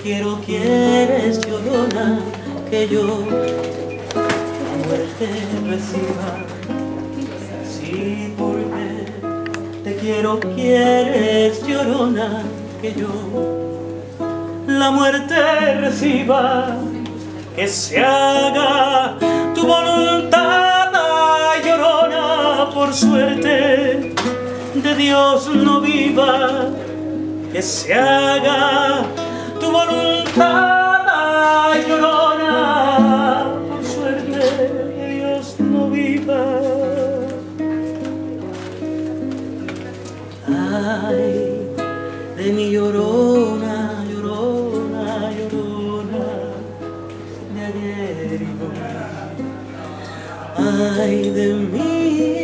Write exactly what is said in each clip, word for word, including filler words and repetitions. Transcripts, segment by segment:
quiero, quieres, llorona, que yo la muerte reciba. Sí, porque te quiero, quieres, llorona, que yo la muerte reciba. Que se haga tu voluntad, ay, llorona, por suerte de Dios no viva. Que se haga tu voluntad, ay, llorona, por suerte de Dios no viva. Ay, de mi llorona, llorona, llorona, de ayer y hoy. Ay, de mí,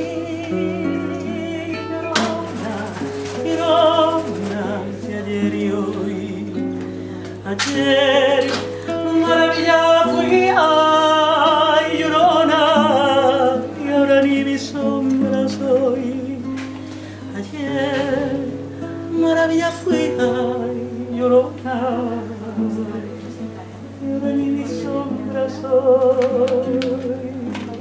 llorona, llorona, de ayer y hoy. Ayer maravilla fui, ay, llorona, y ahora ni mi sombra soy. Ayer maravilla fui, ay, llorona, y ahora ni mi sombra soy.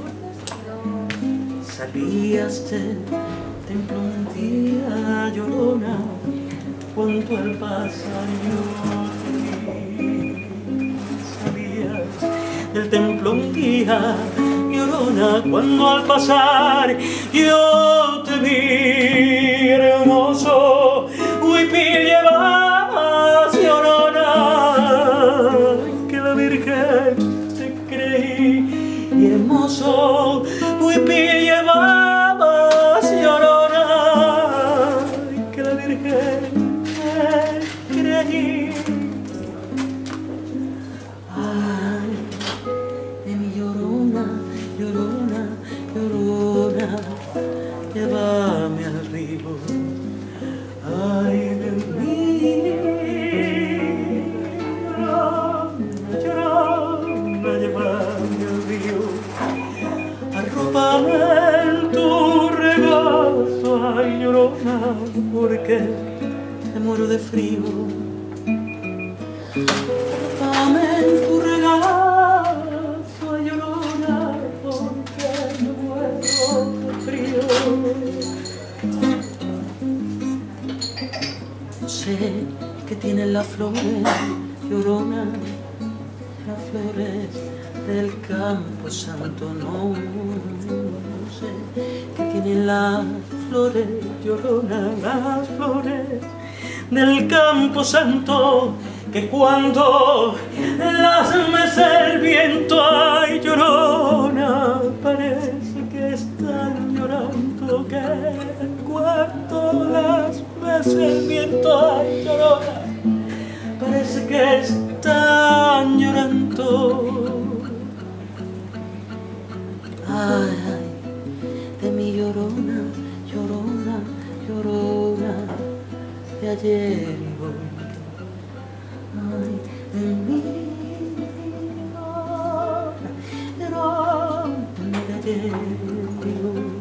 Salías del templo un día, llorona, cuando al pasar yo te vi. Salías del templo un día, llorona, cuando al pasar yo te vi. Hermoso huipil llevabas, llorona, que la Virgen te creí. Y hermoso huipil llevabas, llorona, que la Virgen te creí. Ay, de mi llorona, llorona, llorona, llévame al río. Ay, de mí, llorona, llorona, llévame al río. Arrópame en tu regazo, ay, llorona, porque te muero de frío. Arrópame en tu regazo, ay, llorona, porque me muero de frío. No sé qué tienen las flores, llorona, las flores del campo santo, no, no sé qué tienen las flores, llorona, las flores del campo santo, que cuando las mece el viento, ay, llorona, parece que están llorando, que cuando las mece el viento, ay, llorona, parece que están llorando. Ay, ay, de mi llorona, llorona, llorona, de ayer y hoy. Ay, de mi llorona, llorona, de ayer y hoy.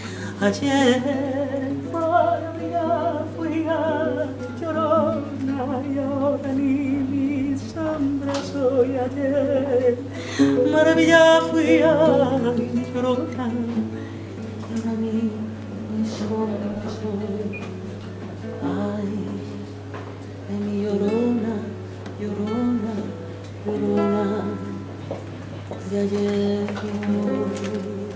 Ayer maravilla fui, ay, llorona, y ahora ni mi sombra soy. Ayer maravilla fui, ay, llorona, y ahora ni mi sombra soy. Ay, de mi llorona, llorona, llorona, de ayer y hoy.